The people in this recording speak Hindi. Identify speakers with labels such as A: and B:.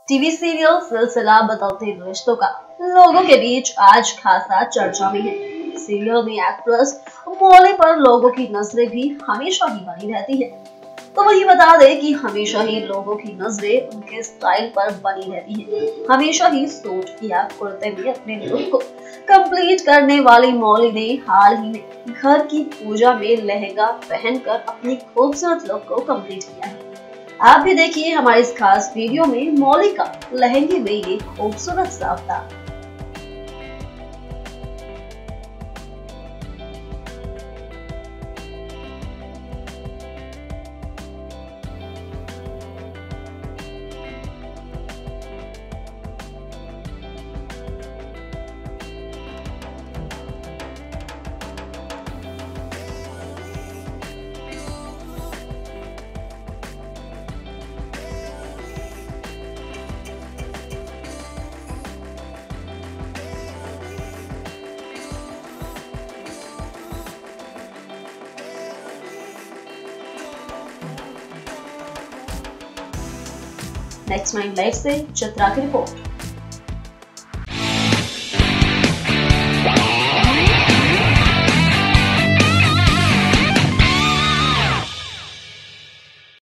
A: टीवी सीरियल सिलसिला बदलते रिश्तों का लोगों के बीच आज खासा चर्चा में है। सीरियल में एक्ट्रेस मौली पर लोगों की नजरें भी हमेशा ही बनी रहती है। तो वही बता दें कि हमेशा ही लोगों की नजरें उनके स्टाइल पर बनी रहती है। हमेशा ही सूट या कुर्ते में अपने लुक को कंप्लीट करने वाली मौली ने हाल ही में घर की पूजा में लहंगा पहनकर अपनी खूबसूरत लुक को कंप्लीट किया है। आप भी देखिए हमारे इस खास वीडियो में मौली का लहंगे में ये खूबसूरत साफता। नेक्स्ट 9 लाइव से चित्रा की रिपोर्ट।